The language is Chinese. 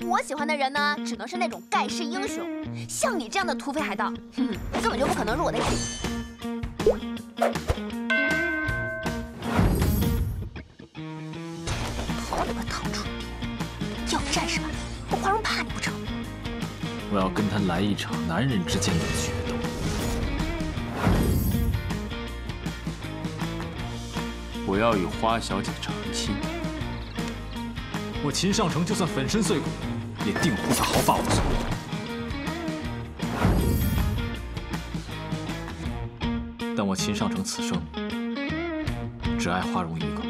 我喜欢的人呢，只能是那种盖世英雄，像你这样的土匪海盗，根本就不可能入我的眼。好你个唐楚，要战是吧？我华容怕你不成？ 我要跟他来一场男人之间的决斗。我要与花小姐成亲。我秦尚成就算粉身碎骨，也定护她毫发无损。但我秦尚成此生只爱花容一个。